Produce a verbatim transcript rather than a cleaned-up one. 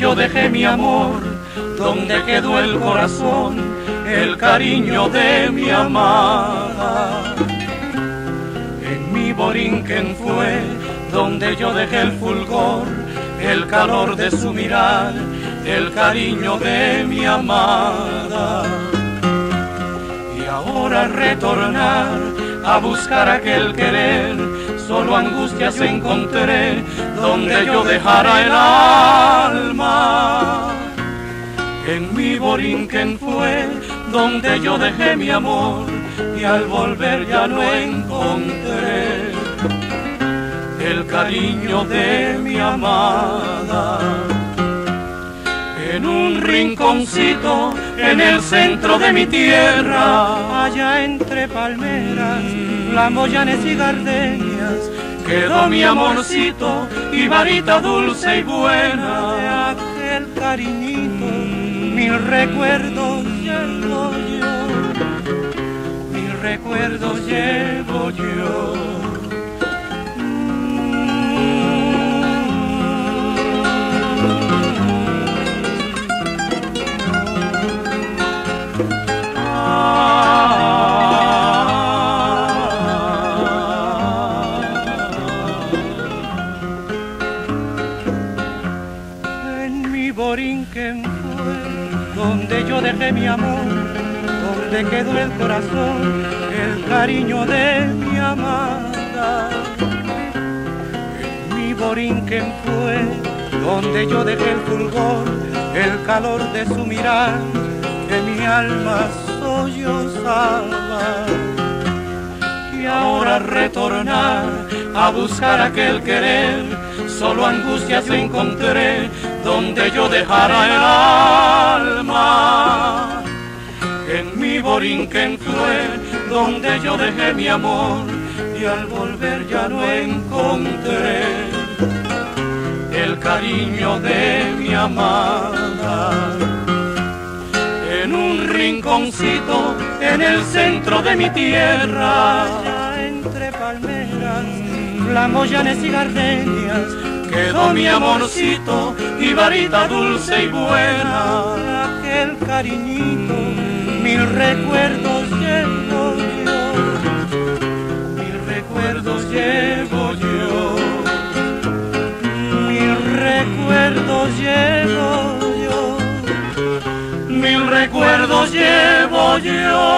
yo dejé mi amor, donde quedó el corazón, el cariño de mi amada. En mi Borinquen fue donde yo dejé el fulgor, el calor de su mirar, el cariño de mi amada. Y ahora retornar a buscar aquel querer, solo angustias encontré donde yo dejara el alma. En mi Borinquen fue donde yo dejé mi amor y al volver ya lo encontré, el cariño de mi amada. En un rinconcito en el centro de mi tierra, allá entre palmeras, flamoyanes y gardenias, quedó mi amorcito y varita dulce y buena. De aquel cariñito mil recuerdos llevo yo, mil recuerdos llevo yo. Borinquen fue donde yo dejé mi amor, donde quedó el corazón, el cariño de mi amada. En mi Borinquen fue donde yo dejé el fulgor, el calor de su mirar, que mi alma sollozaba. Y ahora retornar a buscar aquel querer, solo angustias encontré donde yo dejara el alma. En mi Borinquen fue donde yo dejé mi amor y al volver ya no encontré el cariño de mi amada. En un rinconcito en el centro de mi tierra, allá entre palmeras, flamoyanes y gardenias, quedó mi amorcito y varita dulce y buena. Aquel cariñito mil recuerdos llevo yo, mil recuerdos llevo yo, mil recuerdos llevo yo, mil recuerdos llevo yo.